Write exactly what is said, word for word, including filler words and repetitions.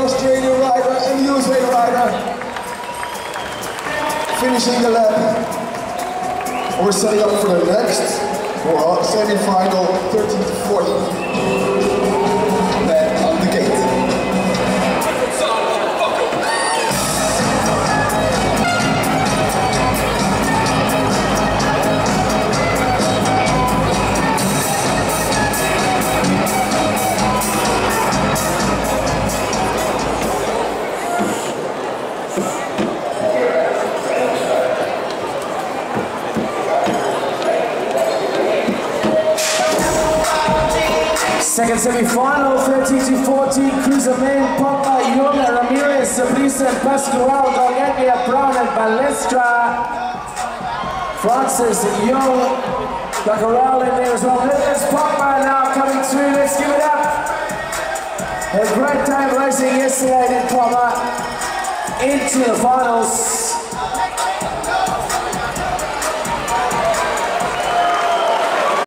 Australian rider and U S A rider finishing the lap. We're setting up for the next well, semi-final thirteen to forty. Then on the gate. Second semi-final, thirteen to fourteen, Cruiser Man, Pogba, Yona, Ramirez, Sabrisa, Pascual, Galleglia, Brown, and Balestra. Francis, Young, Baccaral in there as well. There's Pogba now coming through, let's give it up. A great time racing yesterday, did Pogba into the finals.